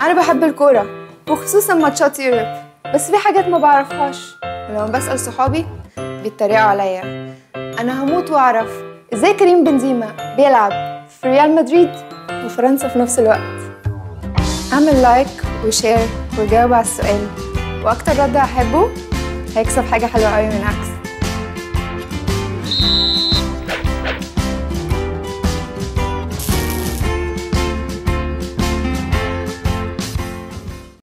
أنا بحب الكورة وخصوصا ماتشات يوروب، بس في حاجات ما بعرفهاش، ولما بسأل صحابي بيتريقوا عليا. أنا هموت وأعرف إزاي كريم بنزيما بيلعب في ريال مدريد وفرنسا في نفس الوقت. اعمل لايك وشير وجاوب على السؤال، وأكتر رد هحبه هيكسب حاجة حلوة قوي من عكس.